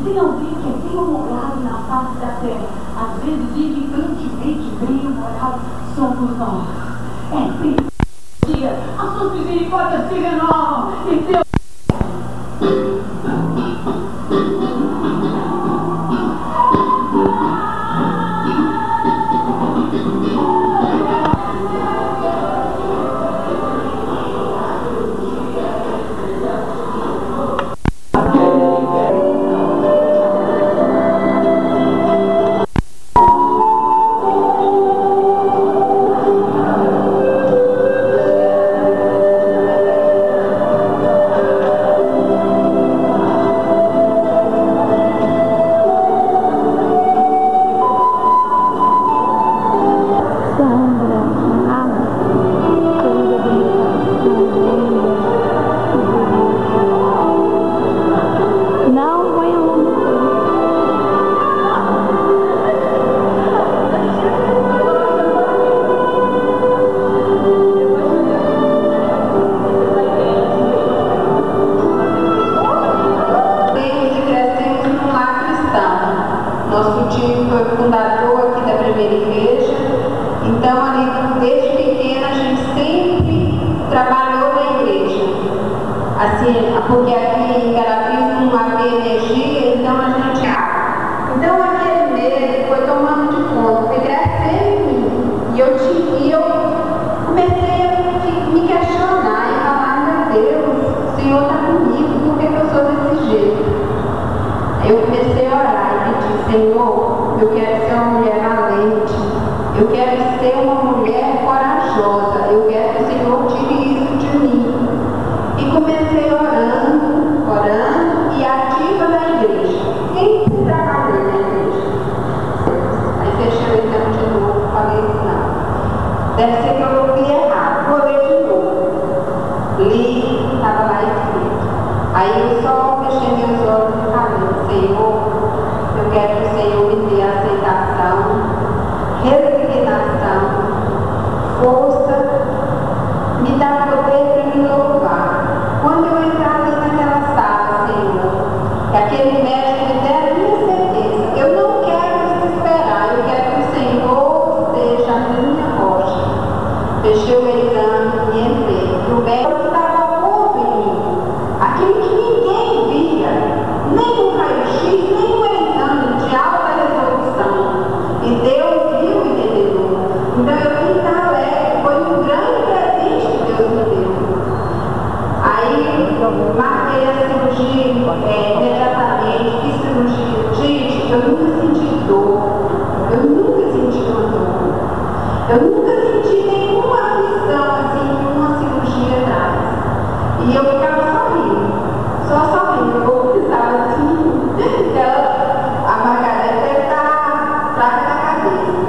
Você não vê que é bem humorado na face da terra. Às vezes, indiferentemente bem humorado, somos nós. É bem dia, as suas misericórdias se renovam e Deus. Porque aqui em Carapiz não havia energia, então a gente... Então aquele medo foi tomando de conta, foi crescendo em mim. E eu comecei a me questionar e falar, meu Deus, o Senhor está comigo, por que eu sou desse jeito? Aí eu comecei a orar e pedir, Senhor, eu quero ser uma mulher valente, eu quero ser uma mulher corajosa, eu quero que o Senhor tire isso de mim. E comecei orando e ativa na igreja. Sempre trabalhei na igreja. Aí fechei o exame de novo, falei assim, não. Deve ser que eu li errado. Vou ler de novo. Li, estava lá escrito. Aí eu só fechei meus olhos e falei, Senhor, eu quero que o Senhor me dê aceitação, resignação, força, me dá poder para me louvar. Quando eu entrar ali naquela sala, Senhor, que aquele médico me der a minha certeza, eu não quero desesperar, eu quero que o Senhor seja a minha rocha. Fechei o exame e entrei. E o médico estava posto em mim, aquilo que ninguém via, nem um raio-x, nem um exame de alta resolução. E Deus viu e entendeu. Então eu vim estar alegre, foi um grande presente que Deus me deu. Aí marquei a cirurgia imediatamente, fiz cirurgia. Gente, eu nunca senti dor, eu nunca senti uma dor, eu nunca senti nenhuma aflição assim que uma cirurgia traz. E eu ficava sorrindo, só sorrindo, eu vou precisar assim, a Margarida deve estar fraca na cabeça.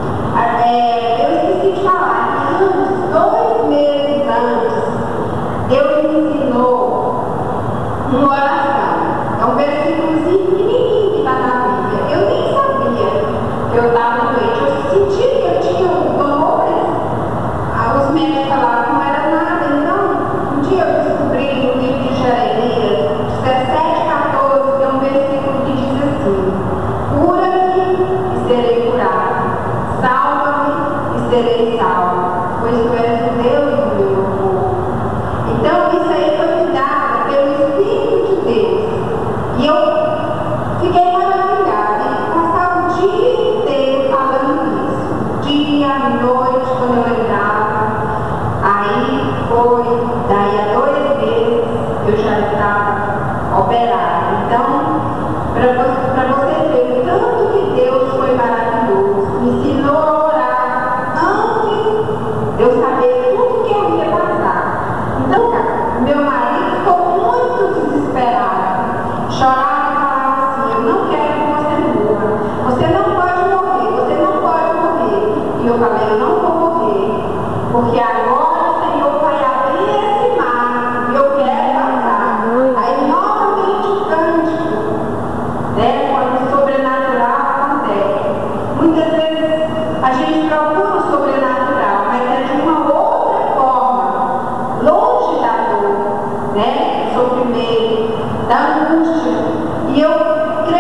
Eu esqueci de falar que uns 2 meses antes, Deus me ensinou uma oração. É um versículozinho pequenininho que está na Bíblia. Eu nem sabia que eu estava doente. Eu senti que eu tinha dores. Os médicos falaram que não era nada. Então, um dia eu descobri no livro de Jeremias, 17:14, tem um versículo que diz assim: cura-me e serei curado. Salva-me e serei salvo. Pois tu és o meu e o meu povo. Então, isso aí foi me dado pelo Espírito de Deus. E eu fiquei maravilhada. E passava o dia inteiro falando isso. Dia, noite, quando eu lembrava. Aí foi, daí a 2 meses, eu já estava operada. Então, para você ver o tanto que Deus foi maravilhoso. Me ensinou a orar antes de eu saber tudo que eu ia passar. Então, meu marido ficou muito desesperado, chorava e falava assim, eu não quero que você morra, você não pode morrer, você não pode morrer. E eu falei, eu não vou morrer, porque agora o Senhor vai abrir esse mar e eu quero passar. Aí novamente o cântico, quando o sobrenatural acontece. Muitas vezes a gente procura o sobrenatural, mas é de uma outra forma, longe da dor, do sofrimento, da angústia. E eu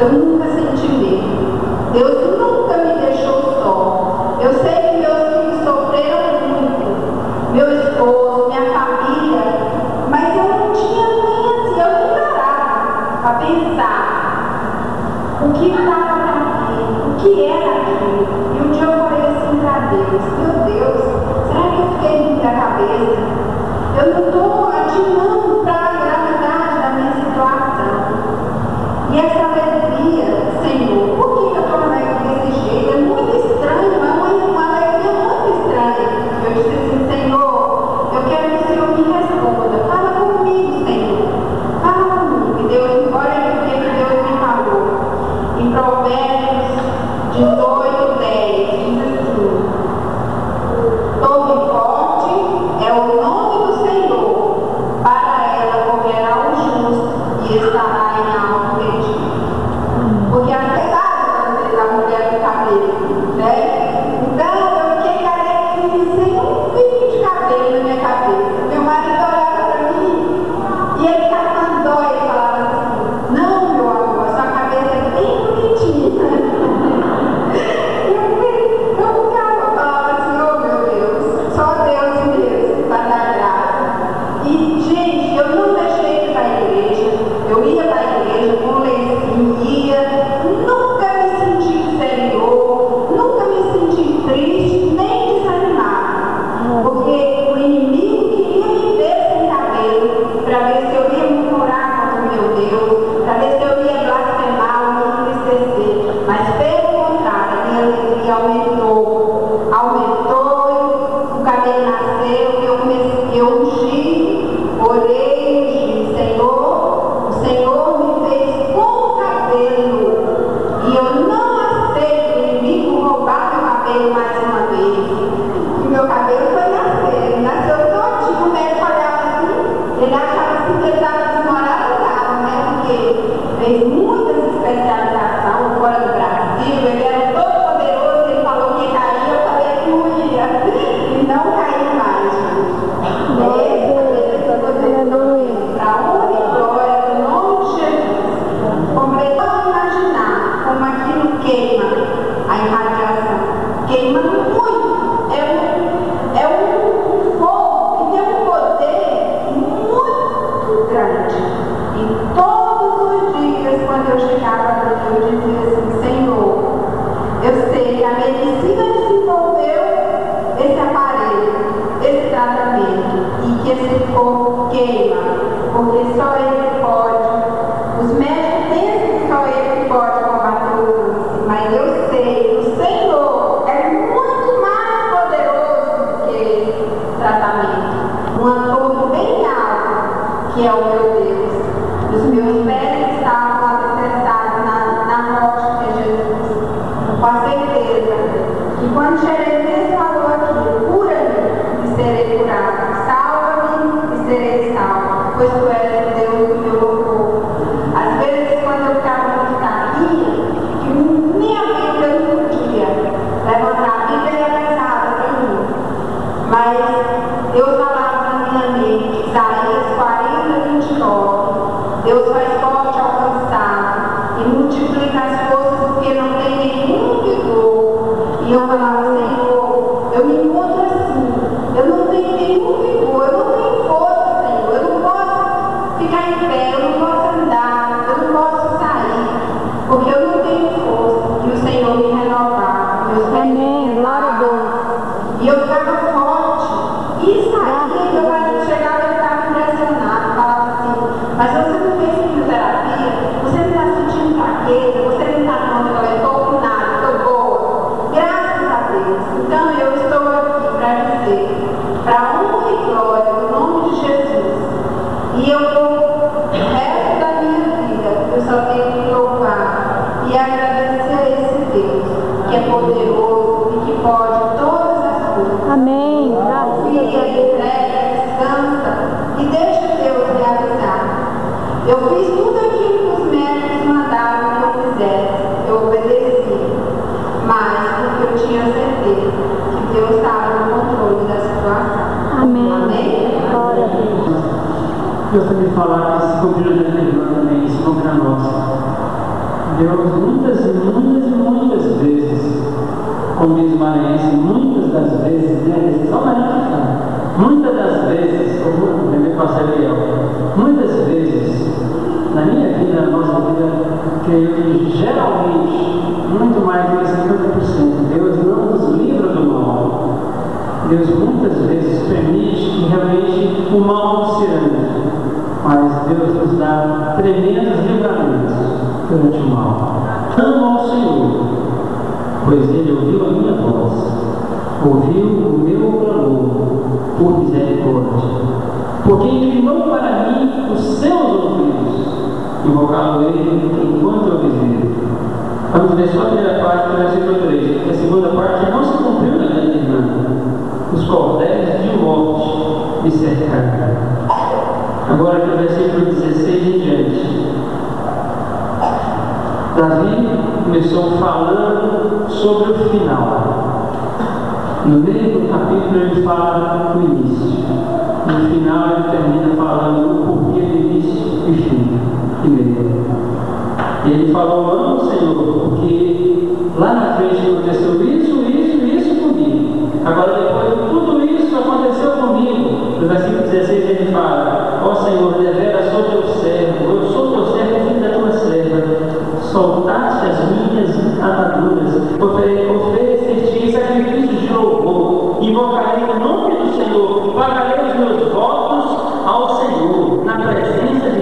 eu nunca senti medo. Deus nunca me deixou só. Eu sei que meus filhos sofreram muito, meu esposo, minha família, mas eu não tinha nem assim, eu nem parava para pensar o que estava para mim, o que era aquilo. E um dia eu falei assim para Deus, meu Deus, será que eu fiquei muito a cabeça? Eu não estou atinando para a gravidade da minha situação. E essa alegria, Senhor, por que eu estou alegre desse jeito? É muito estranho, é uma alegria muito estranha. Eu disse assim, Senhor, eu quero que o Senhor me responda. Fala comigo, Senhor. Fala comigo. E Deus, olha o que Deus me falou. Em Provérbios 18:10, diz assim: torre forte é o nome do Senhor, para ela correrá o justo e estará em alto retiro. Porque apesar da mulher do cabelo, né? Então eu fiquei carequinha sem um fio de cabelo na minha cabeça. Meu marido olhava para mim e ele ficava com dó e falava assim: não, meu amor, sua cabeça é bem bonitinha. Eu ficava falando assim, oh meu Deus, só Deus mesmo para dar graça. E, gente, eu não deixei de ir para a igreja, eu ia para a igreja com lencinho, ia, nunca me senti inferior, nunca me senti triste, nem desanimada, porque o inimigo queria me ver sem cabelo, para ver se eu ia murmurar contra o meu Deus, para ver se eu ia blasfemar ou me entristecer, mas pelo contrário, a minha alegria aumentou, o cabelo nasceu, eu ungi, orei, Senhor, o Senhor me fez com cabelo, e eu não aceito o inimigo roubar meu cabelo mais uma vez. E meu cabelo foi nascer, ele nasceu todinho, o médico olhava assim, ele achava assim que ele estava desmoralizado, né? Porque fez muitas especializações fora do Brasil, ele era todo poderoso, ele falou que ia cair, eu falei que não ia, e não caiu mais, gente. Para a honra e glória do nome de Jesus. Completando imaginar como aquilo queima a irradiação. Queima muito. É um fogo que tem um poder muito grande. E todos os dias, quando eu chegava a Deus, eu dizia assim, Senhor, eu sei que a medicina desenvolveu esse aparelho, esse tratamento, e que esse fogo queima, porque só Ele pode. Os médicos pensam que só Ele pode combater o câncer, mas eu sei, o Senhor é muito mais poderoso do que esse tratamento. Um torre bem alto, que é o meu Deus. Os meus pés estavam alicerçados na rocha que é Jesus, com a certeza que quando Jeremias falou aqui, cura-me e serei curado, salva-me e serei salvo, pois tu és o Deus do meu louvor. Às vezes, quando eu ficava muito fraquinha, que nem a Bíblia eu não podia levantar, a Bíblia era pesada para mim, mas Deus falava na minha mente, Isaías 40:29, Deus faz forte ao cansado e multiplica as forças porque não tem nenhum vigor. E eu falava, Senhor, eu me encontro assim, eu não tenho nenhum vigor, eu não tenho força, Senhor, eu não posso ficar em pé, eu não posso andar, eu não posso sair, porque eu não tenho força. E o Senhor me renovava, meus pés me renovavam, e eu ficava forte, e saía, e eu chegava e ficava impressionado, falava assim, mas você não fez quimioterapia, você não está sentindo fraqueza, você não está falando, eu estou com nada, estou boa, graças a Deus. Então eu estou aqui para dizer, para a honra e glória do nome de Jesus, e eu vou, o resto da minha vida, eu só tenho que louvar e agradecer a esse Deus, que é poderoso e que pode todas as coisas. Amém. Confia, entrega, descansa e deixa Deus realizar. Eu fiz tudo aquilo que os médicos mandaram que eu fizesse, eu obedeci, mas porque eu tinha certeza que Deus estava no controle da situação. Amém. Amém? Glória a Deus. Eu também falar que esse convívio da minha irmã também, esse convívio nosso. Deus muitas vezes, como diz o maranhense, muitas das vezes, né? Só Maria que fala. Muitas das vezes, muitas vezes, na minha vida, na nossa vida, creio que geralmente, muito mais do que 50%, Deus não nos livra do mal. Deus muitas vezes permite que realmente o mal nos se ande, mas Deus nos dá tremendos livramentos durante o mal. Amo ao Senhor, pois Ele ouviu a minha voz, ouviu o meu clamor por misericórdia, porque inclinou para mim os seus ouvidos, invocá-lo-ei enquanto eu viver. Vamos ver só a primeira parte do versículo 3, porque a segunda parte não se cumpriu na grande irmã. Os cordéis de morte me cercaram. Agora aqui no versículo 16 em diante. Davi começou falando sobre o final. No meio do capítulo ele fala do início. No final ele termina falando o porquê do início e fim. E meio. E ele falou, amo o Senhor, porque lá na frente aconteceu isso comigo. Agora depois de tudo isso aconteceu comigo. No versículo 16 ele fala, ó Senhor, deveras sou teu servo, eu sou teu servo, filho da tua serva. Soltaste as minhas ataduras, oferecer-te sacrifícios de louvor, invocarei o nome do Senhor, pagarei os meus votos ao Senhor, na presença